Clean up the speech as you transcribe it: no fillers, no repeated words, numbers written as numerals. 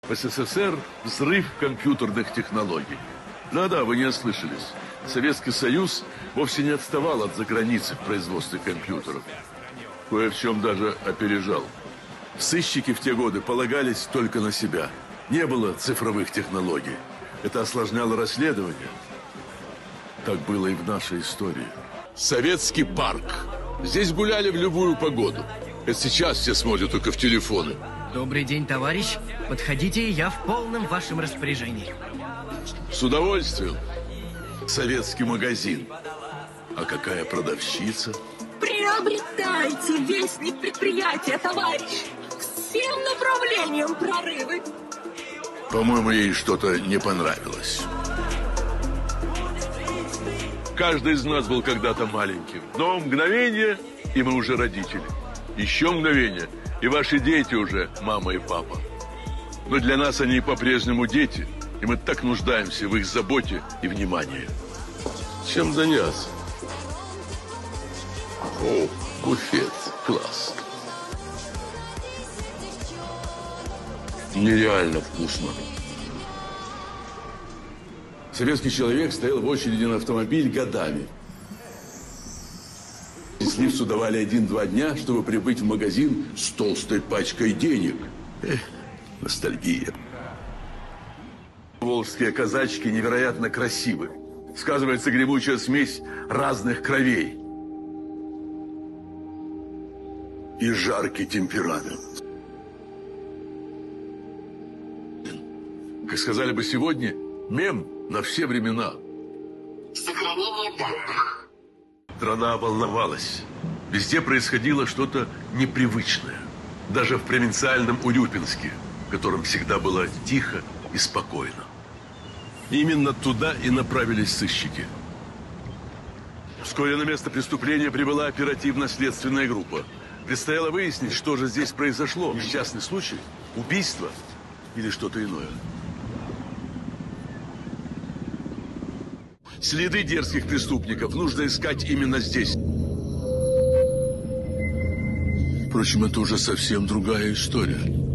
В СССР взрыв компьютерных технологий. Да-да, вы не ослышались. Советский Союз вовсе не отставал от заграницы в производстве компьютеров. Кое в чем даже опережал. Сыщики в те годы полагались только на себя. Не было цифровых технологий. Это осложняло расследование. Так было и в нашей истории. Советский парк. Здесь гуляли в любую погоду. Это сейчас все смотрят только в телефоны. Добрый день, товарищ. Подходите, я в полном вашем распоряжении. С удовольствием. Советский магазин. А какая продавщица? Приобретайте вестник предприятия, товарищ. Всем направлениям прорывы. По-моему, ей что-то не понравилось. Каждый из нас был когда-то маленьким. Но мгновение, и мы уже родители. Еще мгновение, и ваши дети уже мама и папа. Но для нас они по-прежнему дети, и мы так нуждаемся в их заботе и внимании. Чем заняться? О, буфет. Класс. Нереально вкусно. Советский человек стоял в очереди на автомобиль годами. Счастливцу давали 1-2 дня, чтобы прибыть в магазин с толстой пачкой денег. Ностальгия. Волжские казачки невероятно красивы. Сказывается гремучая смесь разных кровей. И жаркий темперамент. Как сказали бы сегодня, мем на все времена. Сохранение данных. Страна волновалась. Везде происходило что-то непривычное. Даже в провинциальном Урюпинске, в котором всегда было тихо и спокойно. Именно туда и направились сыщики. Вскоре на место преступления прибыла оперативно-следственная группа. Предстояло выяснить, что же здесь произошло. Несчастный случай, убийство или что-то иное. Следы дерзких преступников нужно искать именно здесь. Впрочем, это уже совсем другая история.